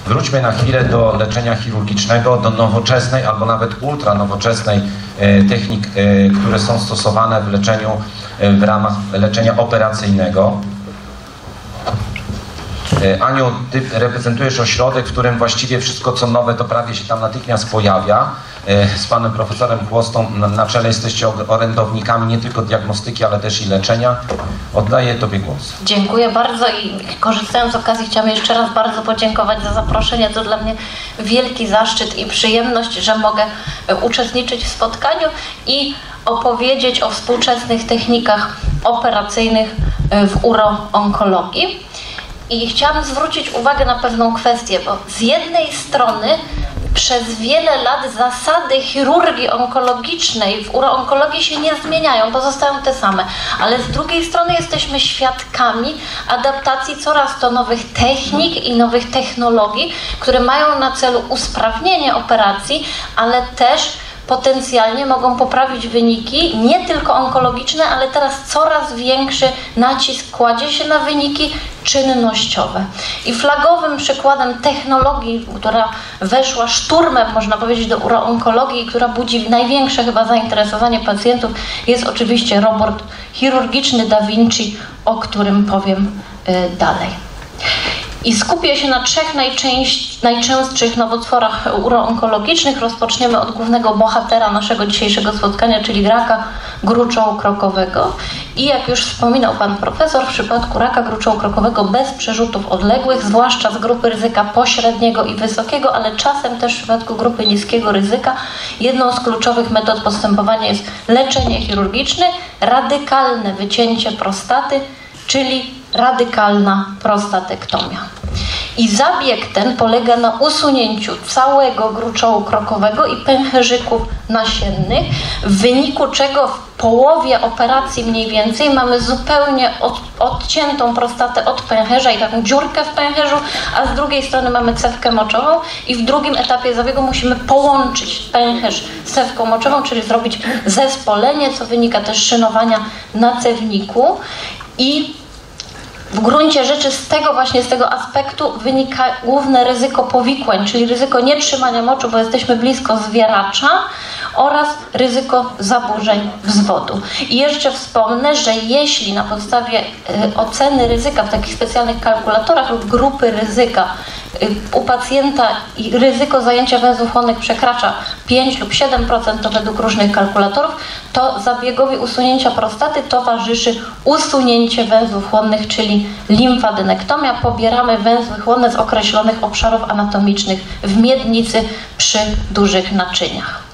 Wróćmy na chwilę do leczenia chirurgicznego, do nowoczesnej albo nawet ultranowoczesnej technik, które są stosowane w leczeniu w ramach leczenia operacyjnego. Aniu, ty reprezentujesz ośrodek, w którym właściwie wszystko co nowe to prawie się tam natychmiast pojawia. Z panem profesorem Chłostą na czele jesteście orędownikami nie tylko diagnostyki, ale też i leczenia. Oddaję tobie głos. Dziękuję bardzo i korzystając z okazji chciałam jeszcze raz bardzo podziękować za zaproszenie. To dla mnie wielki zaszczyt i przyjemność, że mogę uczestniczyć w spotkaniu i opowiedzieć o współczesnych technikach operacyjnych w uroonkologii. I chciałam zwrócić uwagę na pewną kwestię, bo z jednej strony przez wiele lat zasady chirurgii onkologicznej w uroonkologii się nie zmieniają, pozostają te same, ale z drugiej strony jesteśmy świadkami adaptacji coraz to nowych technik i nowych technologii, które mają na celu usprawnienie operacji, ale też potencjalnie mogą poprawić wyniki, nie tylko onkologiczne, ale teraz coraz większy nacisk kładzie się na wyniki czynnościowe. I flagowym przykładem technologii, która weszła szturmem, można powiedzieć, do uroonkologii, która budzi największe chyba zainteresowanie pacjentów, jest oczywiście robot chirurgiczny Da Vinci, o którym powiem dalej. I skupię się na trzech najczęstszych nowotworach uroonkologicznych. Rozpoczniemy od głównego bohatera naszego dzisiejszego spotkania, czyli raka gruczołu-krokowego. I jak już wspominał pan profesor, w przypadku raka gruczołu-krokowego bez przerzutów odległych, zwłaszcza z grupy ryzyka pośredniego i wysokiego, ale czasem też w przypadku grupy niskiego ryzyka, jedną z kluczowych metod postępowania jest leczenie chirurgiczne, radykalne wycięcie prostaty, czyli radykalna prostatektomia. I zabieg ten polega na usunięciu całego gruczołu krokowego i pęcherzyków nasiennych, w wyniku czego w połowie operacji mniej więcej mamy zupełnie odciętą prostatę od pęcherza i taką dziurkę w pęcherzu, a z drugiej strony mamy cewkę moczową i w drugim etapie zabiegu musimy połączyć pęcherz z cewką moczową, czyli zrobić zespolenie, co wynika też z szynowania na cewniku. I w gruncie rzeczy z tego aspektu wynika główne ryzyko powikłań, czyli ryzyko nietrzymania moczu, bo jesteśmy blisko zwieracza, oraz ryzyko zaburzeń wzwodu. I jeszcze wspomnę, że jeśli na podstawie oceny ryzyka w takich specjalnych kalkulatorach lub grupy ryzyka u pacjenta ryzyko zajęcia węzłów chłonnych przekracza 5 lub 7%, to według różnych kalkulatorów, to zabiegowi usunięcia prostaty towarzyszy usunięcie węzłów chłonnych, czyli limfadenektomia. Pobieramy węzły chłonne z określonych obszarów anatomicznych w miednicy przy dużych naczyniach.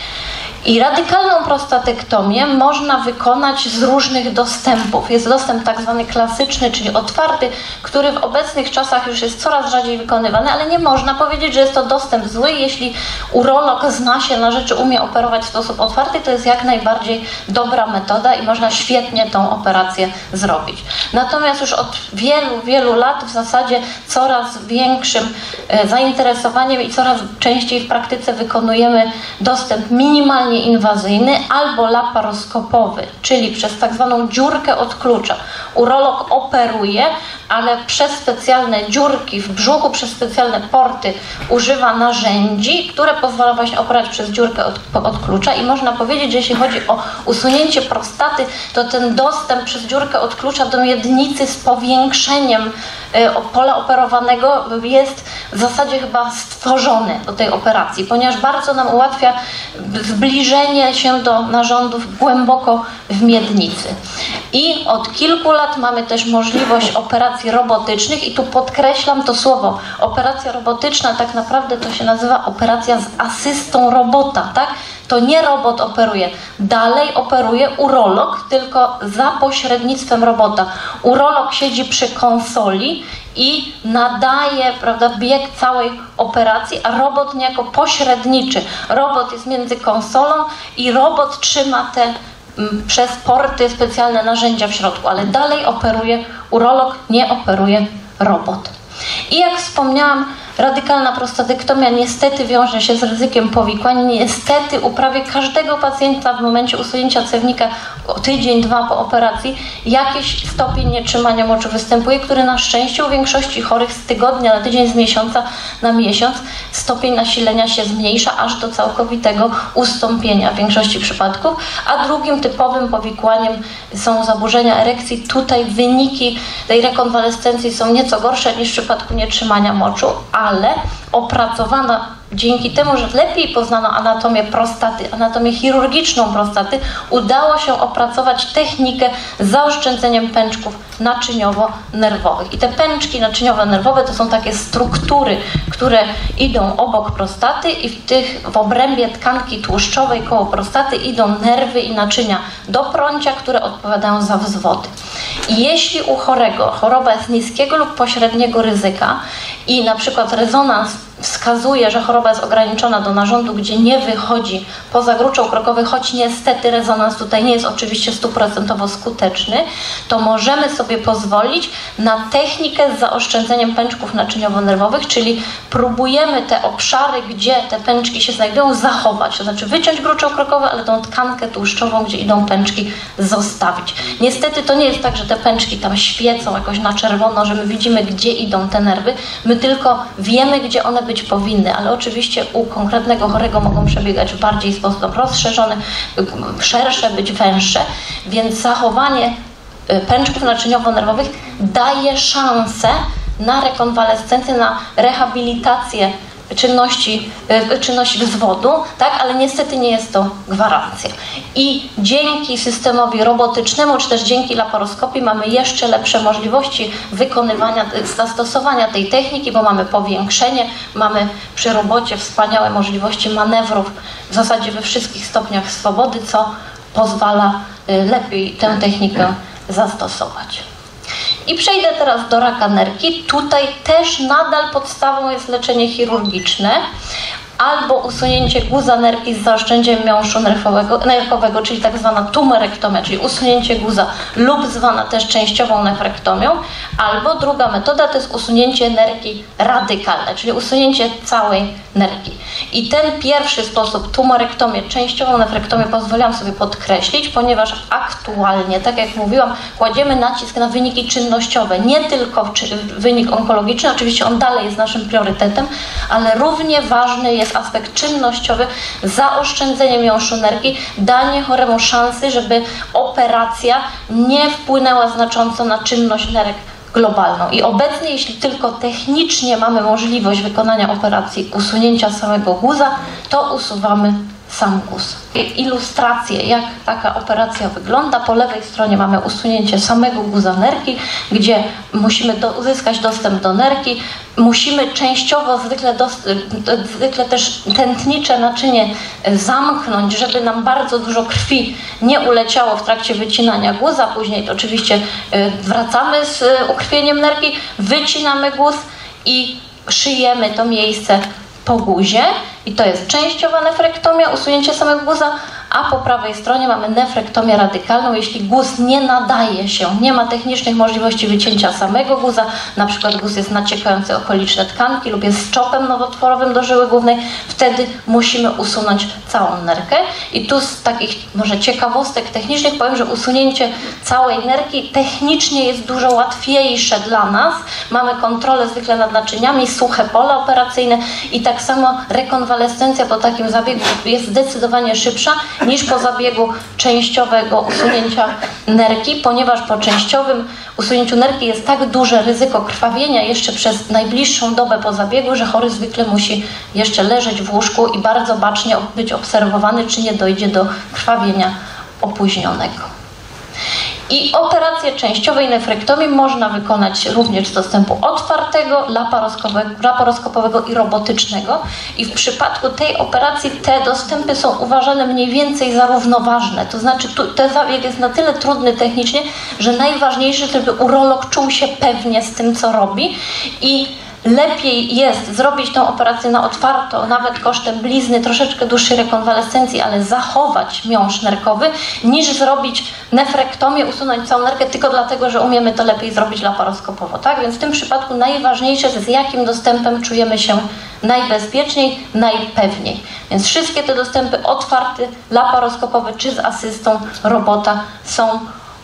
I radykalną prostatektomię można wykonać z różnych dostępów. Jest dostęp tak zwany klasyczny, czyli otwarty, który w obecnych czasach już jest coraz rzadziej wykonywany, ale nie można powiedzieć, że jest to dostęp zły. Jeśli urolog zna się na rzeczy, umie operować w sposób otwarty, to jest jak najbardziej dobra metoda i można świetnie tą operację zrobić. Natomiast już od wielu, wielu lat w zasadzie coraz większym zainteresowaniem i coraz częściej w praktyce wykonujemy dostęp minimalnie inwazyjny albo laparoskopowy, czyli przez tak zwaną dziurkę od klucza. Urolog operuje, ale przez specjalne dziurki w brzuchu, przez specjalne porty używa narzędzi, które pozwalają właśnie operować przez dziurkę od klucza i można powiedzieć, że jeśli chodzi o usunięcie prostaty, to ten dostęp przez dziurkę od klucza do miednicy z powiększeniem pola operowanego jest w zasadzie chyba stworzony do tej operacji, ponieważ bardzo nam ułatwia zbliżenie się do narządów głęboko w miednicy. I od kilku lat mamy też możliwość operacji robotycznych i tu podkreślam to słowo. Operacja robotyczna tak naprawdę to się nazywa operacja z asystą robota, tak? To nie robot operuje. Dalej operuje urolog, tylko za pośrednictwem robota. Urolog siedzi przy konsoli i nadaje, prawda, bieg całej operacji, a robot niejako pośredniczy. Robot jest między konsolą i robot trzyma te przez porty specjalne narzędzia w środku, ale dalej operuje urolog, nie operuje robot. I jak wspomniałam, Radykalna prostatektomia niestety wiąże się z ryzykiem powikłań. Niestety u prawie każdego pacjenta w momencie usunięcia cewnika tydzień, dwa po operacji jakiś stopień nietrzymania moczu występuje, który na szczęście u większości chorych z tygodnia na tydzień, z miesiąca na miesiąc stopień nasilenia się zmniejsza aż do całkowitego ustąpienia w większości przypadków, a drugim typowym powikłaniem są zaburzenia erekcji. Tutaj wyniki tej rekonwalescencji są nieco gorsze niż w przypadku nietrzymania moczu, ale opracowana dzięki temu, że lepiej poznano anatomię prostaty, anatomię chirurgiczną prostaty, udało się opracować technikę z zaoszczędzeniem pęczków naczyniowo-nerwowych. I te pęczki naczyniowo-nerwowe to są takie struktury, które idą obok prostaty i w obrębie tkanki tłuszczowej koło prostaty idą nerwy i naczynia do prącia, które odpowiadają za wzwody. I jeśli u chorego choroba jest niskiego lub pośredniego ryzyka i na przykład rezonans wskazuje, że choroba jest ograniczona do narządu, gdzie nie wychodzi poza gruczoł krokowy, choć niestety rezonans tutaj nie jest oczywiście 100% skuteczny, to możemy sobie pozwolić na technikę z zaoszczędzeniem pęczków naczyniowo-nerwowych, czyli próbujemy te obszary, gdzie te pęczki się znajdują, zachować, to znaczy wyciąć gruczoł krokowy, ale tą tkankę tłuszczową, gdzie idą pęczki, zostawić. Niestety to nie jest tak, że te pęczki tam świecą jakoś na czerwono, że my widzimy, gdzie idą te nerwy, my tylko wiemy, gdzie one być powinny, ale oczywiście u konkretnego chorego mogą przebiegać w bardziej sposób rozszerzony, szersze, być węższe, więc zachowanie pęczków naczyniowo-nerwowych daje szansę na rekonwalescencję, na rehabilitację czynności wzwodu, tak, ale niestety nie jest to gwarancja. I dzięki systemowi robotycznemu, czy też dzięki laparoskopii mamy jeszcze lepsze możliwości wykonywania, zastosowania tej techniki, bo mamy powiększenie, mamy przy robocie wspaniałe możliwości manewrów w zasadzie we wszystkich stopniach swobody, co pozwala lepiej tę technikę zastosować. I przejdę teraz do raka nerki. Tutaj też nadal podstawą jest leczenie chirurgiczne albo usunięcie guza nerki z zaoszczędzeniem miąższu nerkowego, czyli tak zwana tumorektomia, czyli usunięcie guza lub zwana też częściową nefrektomią, albo druga metoda to jest usunięcie nerki radykalne, czyli usunięcie całej nerki. I ten pierwszy sposób, tumorektomię, częściową nefrektomię, pozwoliłam sobie podkreślić, ponieważ aktualnie, tak jak mówiłam, kładziemy nacisk na wyniki czynnościowe, nie tylko wynik onkologiczny, oczywiście on dalej jest naszym priorytetem, ale równie ważny jest aspekt czynnościowy, zaoszczędzenie miąższu nerki, danie choremu szansy, żeby operacja nie wpłynęła znacząco na czynność nerek globalną. I obecnie, jeśli tylko technicznie mamy możliwość wykonania operacji usunięcia samego guza, to usuwamy sam guz. Ilustrację, jak taka operacja wygląda. Po lewej stronie mamy usunięcie samego guza nerki, gdzie musimy uzyskać dostęp do nerki. Musimy częściowo, zwykle też tętnicze naczynie zamknąć, żeby nam bardzo dużo krwi nie uleciało w trakcie wycinania guza. Później to oczywiście wracamy z ukrwieniem nerki, wycinamy guz i szyjemy to miejsce po guzie. I to jest częściowa nefrektomia, usunięcie samego guza, a po prawej stronie mamy nefrektomię radykalną, jeśli guz nie nadaje się, nie ma technicznych możliwości wycięcia samego guza, na przykład guz jest naciekający okoliczne tkanki lub jest z czopem nowotworowym do żyły głównej, wtedy musimy usunąć całą nerkę. I tu z takich może ciekawostek technicznych powiem, że usunięcie całej nerki technicznie jest dużo łatwiejsze dla nas. Mamy kontrolę zwykle nad naczyniami, suche pole operacyjne i tak samo rekonwalescencja po takim zabiegu jest zdecydowanie szybsza niż po zabiegu częściowego usunięcia nerki, ponieważ po częściowym usunięciu nerki jest tak duże ryzyko krwawienia jeszcze przez najbliższą dobę po zabiegu, że chory zwykle musi jeszcze leżeć w łóżku i bardzo bacznie być obserwowany, czy nie dojdzie do krwawienia opóźnionego. I operację częściowej nefrektomii można wykonać również z dostępu otwartego, laparoskopowego i robotycznego. I w przypadku tej operacji te dostępy są uważane mniej więcej za równoważne. To znaczy ten zabieg jest na tyle trudny technicznie, że najważniejsze, żeby urolog czuł się pewnie z tym, co robi i lepiej jest zrobić tę operację na otwarto, nawet kosztem blizny, troszeczkę dłuższej rekonwalescencji, ale zachować miąższ nerkowy, niż zrobić nefrektomię, usunąć całą nerkę tylko dlatego, że umiemy to lepiej zrobić laparoskopowo. Tak? Więc w tym przypadku najważniejsze jest, z jakim dostępem czujemy się najbezpieczniej, najpewniej. Więc wszystkie te dostępy otwarty, laparoskopowy czy z asystą robota są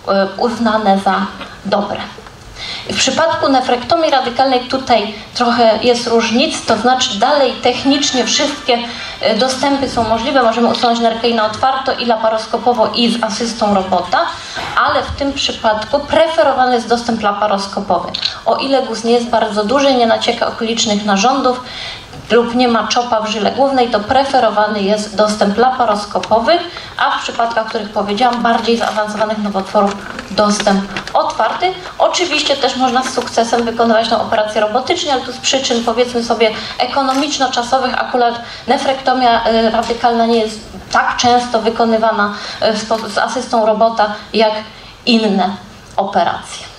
uznane za dobre. W przypadku nefrektomii radykalnej tutaj trochę jest różnic, to znaczy dalej technicznie wszystkie dostępy są możliwe, możemy usunąć nerkę i na otwarto, i laparoskopowo, i z asystą robota, ale w tym przypadku preferowany jest dostęp laparoskopowy. O ile guz nie jest bardzo duży, nie nacieka okolicznych narządów lub nie ma czopa w żyle głównej, to preferowany jest dostęp laparoskopowy, a w przypadkach, o których powiedziałam, bardziej zaawansowanych nowotworów, dostęp otwarty. Oczywiście też można z sukcesem wykonywać tę operację robotycznie, ale tu z przyczyn, powiedzmy sobie, ekonomiczno-czasowych akurat nefrektomia radykalna nie jest tak często wykonywana z asystą robota jak inne operacje.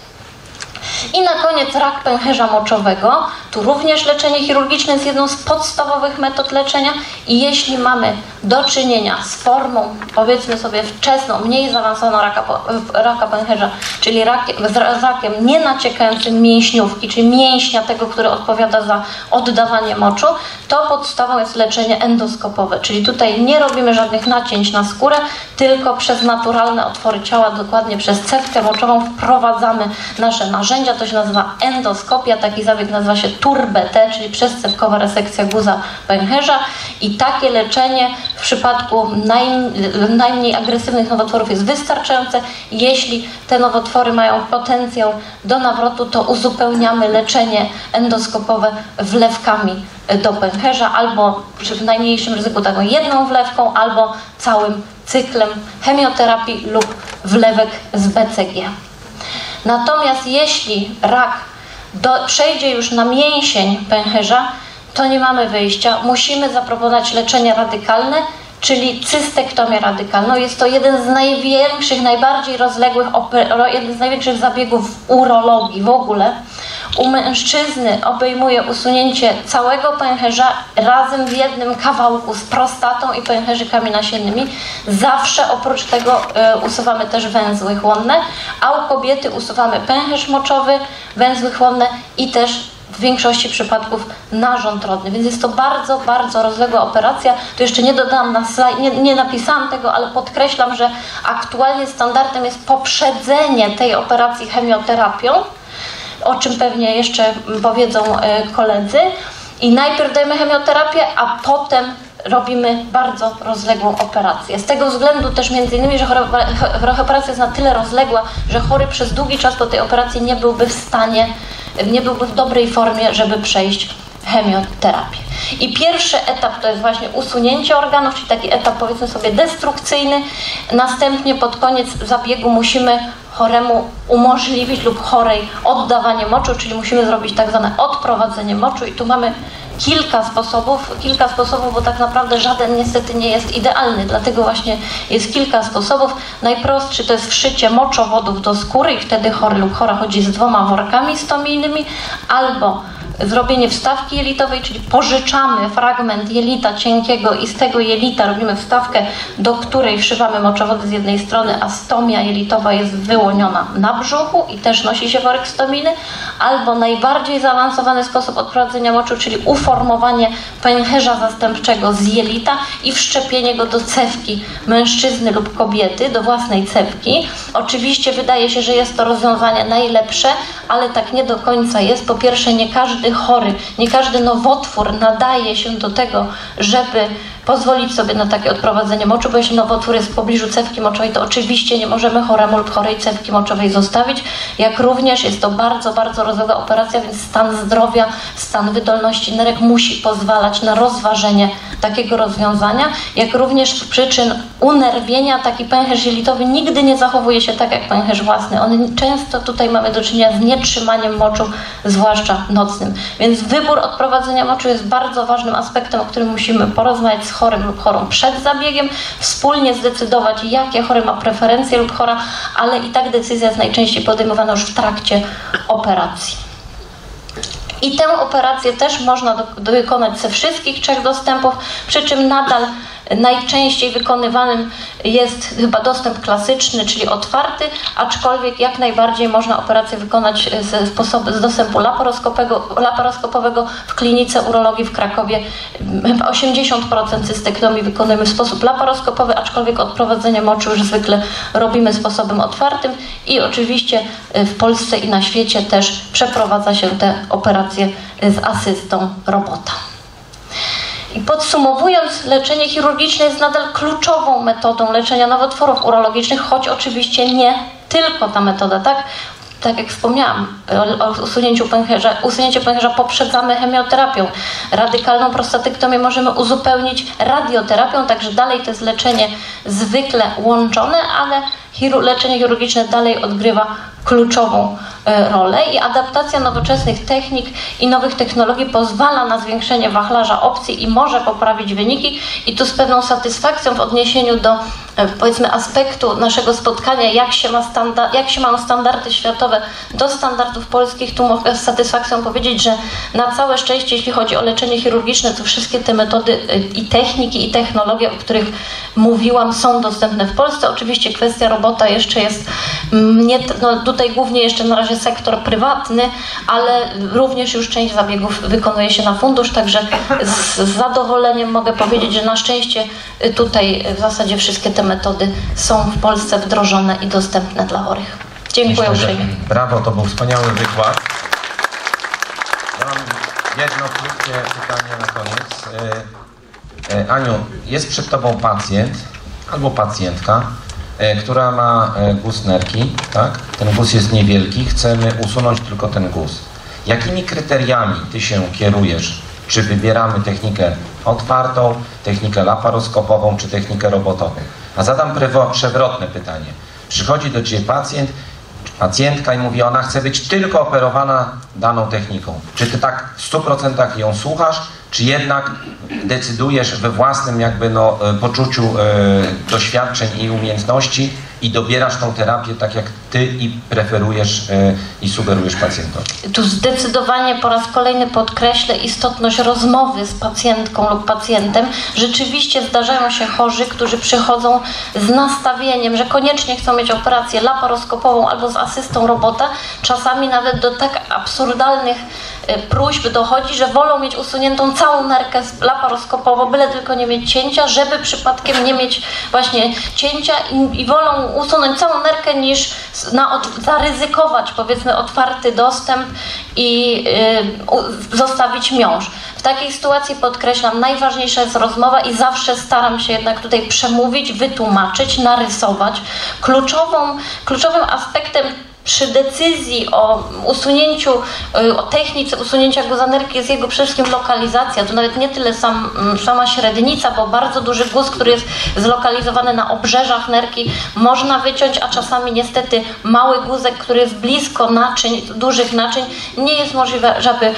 I na koniec rak pęcherza moczowego. Tu również leczenie chirurgiczne jest jedną z podstawowych metod leczenia i jeśli mamy do czynienia z formą, powiedzmy sobie, wczesną, mniej zaawansowaną raka pęcherza, czyli z rakiem nie naciekającym mięśniówki, czyli mięśnia tego, który odpowiada za oddawanie moczu, to podstawą jest leczenie endoskopowe, czyli tutaj nie robimy żadnych nacięć na skórę, tylko przez naturalne otwory ciała, dokładnie przez cewkę moczową wprowadzamy nasze narzędzia. To się nazywa endoskopia, taki zabieg nazywa się TURBT, czyli przezcewkowa resekcja guza pęcherza i takie leczenie w przypadku najmniej agresywnych nowotworów jest wystarczające. Jeśli te nowotwory mają potencjał do nawrotu, to uzupełniamy leczenie endoskopowe wlewkami do pęcherza, albo w najmniejszym ryzyku taką jedną wlewką, albo całym cyklem chemioterapii lub wlewek z BCG. Natomiast jeśli rak przejdzie już na mięsień pęcherza, to nie mamy wyjścia. Musimy zaproponować leczenie radykalne, czyli cystektomię radykalną. Jest to jeden z największych, najbardziej rozległych, jeden z największych zabiegów w urologii w ogóle. U mężczyzny obejmuje usunięcie całego pęcherza razem w jednym kawałku z prostatą i pęcherzykami nasiennymi. Zawsze oprócz tego usuwamy też węzły chłonne, a u kobiety usuwamy pęcherz moczowy, węzły chłonne i też w większości przypadków narząd rodny, więc jest to bardzo, bardzo rozległa operacja. Tu jeszcze nie dodałam na slajd, nie napisałam tego, ale podkreślam, że aktualnie standardem jest poprzedzenie tej operacji chemioterapią, o czym pewnie jeszcze powiedzą koledzy. I najpierw dajemy chemioterapię, a potem robimy bardzo rozległą operację. Z tego względu też między innymi, że operacja jest na tyle rozległa, że chory przez długi czas po tej operacji nie byłby w stanie, nie byłby w dobrej formie, żeby przejść chemioterapię. I pierwszy etap to jest właśnie usunięcie organów, czyli taki etap, powiedzmy sobie, destrukcyjny. Następnie pod koniec zabiegu musimy choremu umożliwić lub chorej oddawanie moczu, czyli musimy zrobić tak zwane odprowadzenie moczu i tu mamy kilka sposobów, bo tak naprawdę żaden niestety nie jest idealny, dlatego właśnie jest kilka sposobów. Najprostszy to jest wszycie moczowodów do skóry i wtedy chory lub chora chodzi z 2 workami stomijnymi, albo zrobienie wstawki jelitowej, czyli pożyczamy fragment jelita cienkiego i z tego jelita robimy wstawkę, do której wszywamy moczowody z jednej strony, a stomia jelitowa jest wyłoniona na brzuchu i też nosi się worek stomijny, albo najbardziej zaawansowany sposób odprowadzenia moczu, czyli uformowanie pęcherza zastępczego z jelita i wszczepienie go do cewki mężczyzny lub kobiety, do własnej cewki. Oczywiście wydaje się, że jest to rozwiązanie najlepsze, ale tak nie do końca jest. Po pierwsze, nie każdy chory, nie każdy nowotwór nadaje się do tego, żeby pozwolić sobie na takie odprowadzenie moczu, bo jeśli nowotwór jest w pobliżu cewki moczowej, to oczywiście nie możemy choremu lub chorej cewki moczowej zostawić, jak również jest to bardzo, bardzo rozległa operacja, więc stan zdrowia, stan wydolności nerek musi pozwalać na rozważenie takiego rozwiązania, jak również z przyczyn unerwienia taki pęcherz jelitowy nigdy nie zachowuje się tak jak pęcherz własny. Często tutaj mamy do czynienia z nietrzymaniem moczu, zwłaszcza nocnym. Więc wybór odprowadzenia moczu jest bardzo ważnym aspektem, o którym musimy porozmawiać z chorym lub chorą przed zabiegiem, wspólnie zdecydować, jakie chory ma preferencje lub chora, ale i tak decyzja jest najczęściej podejmowana już w trakcie operacji. I tę operację też można wykonać ze wszystkich 3 dostępów, przy czym nadal najczęściej wykonywanym jest chyba dostęp klasyczny, czyli otwarty, aczkolwiek jak najbardziej można operację wykonać z dostępu laparoskopowego w klinice urologii w Krakowie. Chyba 80% cystektomii wykonujemy w sposób laparoskopowy, aczkolwiek odprowadzenie moczu już zwykle robimy sposobem otwartym i oczywiście w Polsce i na świecie też przeprowadza się te operacje z asystą robota. I podsumowując, leczenie chirurgiczne jest nadal kluczową metodą leczenia nowotworów urologicznych, choć oczywiście nie tylko ta metoda, tak? Tak jak wspomniałam, o usunięcie pęcherza poprzedzamy chemioterapią. Radykalną prostatyktomię możemy uzupełnić radioterapią, także dalej to jest leczenie zwykle łączone, ale leczenie chirurgiczne dalej odgrywa kluczową rolę i adaptacja nowoczesnych technik i nowych technologii pozwala na zwiększenie wachlarza opcji i może poprawić wyniki. I tu z pewną satysfakcją w odniesieniu do, powiedzmy, aspektu naszego spotkania, jak się mają standardy światowe do standardów polskich, tu mogę z satysfakcją powiedzieć, że na całe szczęście, jeśli chodzi o leczenie chirurgiczne, to wszystkie te metody i techniki i technologie, o których mówiłam, są dostępne w Polsce. Oczywiście kwestia robota jeszcze jest, tutaj głównie jeszcze na razie sektor prywatny, ale również już część zabiegów wykonuje się na fundusz, także z zadowoleniem mogę powiedzieć, że na szczęście tutaj w zasadzie wszystkie te metody są w Polsce wdrożone i dostępne dla chorych. Dziękuję uprzejmie. Brawo, to był wspaniały wykład. Ja mam jedno krótkie pytanie na koniec. Aniu, jest przed Tobą pacjent albo pacjentka, która ma guz nerki, tak? Ten guz jest niewielki, chcemy usunąć tylko ten guz. Jakimi kryteriami Ty się kierujesz? Czy wybieramy technikę otwartą, technikę laparoskopową, czy technikę robotową? A zadam przewrotne pytanie. Przychodzi do Ciebie pacjent, pacjentka i mówi, ona chce być tylko operowana daną techniką. Czy Ty tak w 100% ją słuchasz, czy jednak decydujesz we własnym poczuciu doświadczeń i umiejętności i dobierasz tą terapię tak jak Ty i preferujesz i sugerujesz pacjentowi? Tu zdecydowanie po raz kolejny podkreślę istotność rozmowy z pacjentką lub pacjentem. Rzeczywiście zdarzają się chorzy, którzy przychodzą z nastawieniem, że koniecznie chcą mieć operację laparoskopową albo z asystą robota. Czasami nawet do tak absurdalnych próśb dochodzi, że wolą mieć usuniętą całą nerkę laparoskopowo, byle tylko nie mieć cięcia, żeby przypadkiem nie mieć właśnie cięcia i wolą usunąć całą nerkę niż zaryzykować, powiedzmy, otwarty dostęp i zostawić miąższ. W takiej sytuacji podkreślam, najważniejsza jest rozmowa i zawsze staram się jednak tutaj przemówić, wytłumaczyć, narysować. Kluczowym aspektem przy decyzji o usunięciu, o technice usunięcia guza nerki jest jego przede wszystkim lokalizacja. To nawet nie tyle sama średnica, bo bardzo duży guz, który jest zlokalizowany na obrzeżach nerki, można wyciąć, a czasami niestety mały guzek, który jest blisko naczyń, dużych naczyń, nie jest możliwe, żeby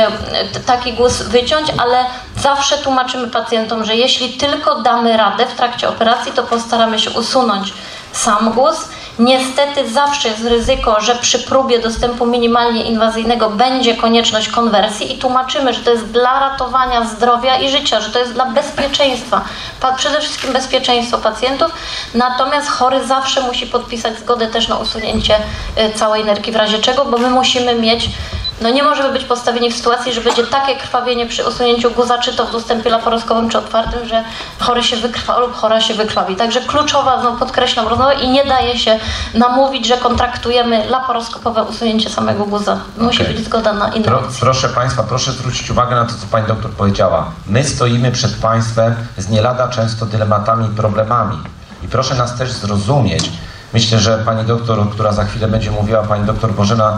taki guz wyciąć, ale zawsze tłumaczymy pacjentom, że jeśli tylko damy radę w trakcie operacji, to postaramy się usunąć sam guz. Niestety zawsze jest ryzyko, że przy próbie dostępu minimalnie inwazyjnego będzie konieczność konwersji i tłumaczymy, że to jest dla ratowania zdrowia i życia, że to jest dla bezpieczeństwa, przede wszystkim bezpieczeństwo pacjentów, natomiast chory zawsze musi podpisać zgodę też na usunięcie całej nerki w razie czego, bo my musimy mieć, nie możemy być postawieni w sytuacji, że będzie takie krwawienie przy usunięciu guza, czy to w dostępie laparoskopowym, czy otwartym, że chory się wykrwawi lub chora się wykrwawi. Także kluczowa, podkreślam, rozmowa i nie daje się namówić, że kontraktujemy laparoskopowe usunięcie samego guza. Musi być zgoda na inne opcje. Proszę Państwa, proszę zwrócić uwagę na to, co Pani doktor powiedziała. My stoimy przed Państwem z nie lada często dylematami i problemami. I proszę nas też zrozumieć. Myślę, że Pani doktor, która za chwilę będzie mówiła, Pani doktor Bożena,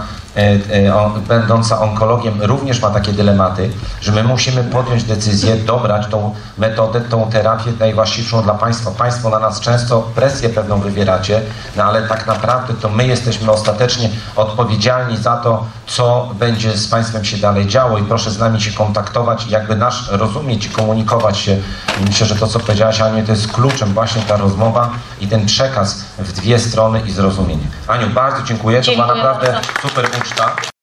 będąca onkologiem, również ma takie dylematy, że my musimy podjąć decyzję, dobrać tą metodę, tą terapię najwłaściwszą dla Państwa. Państwo na nas często presję pewną wywieracie, ale tak naprawdę to my jesteśmy ostatecznie odpowiedzialni za to, co będzie z Państwem się dalej działo i proszę z nami się kontaktować, jakby nas rozumieć i komunikować się. I myślę, że to, co powiedziałaś, Aniu, to jest kluczem właśnie ta rozmowa i ten przekaz w dwie strony i zrozumienie. Aniu, bardzo dziękuję. To była naprawdę super uczta.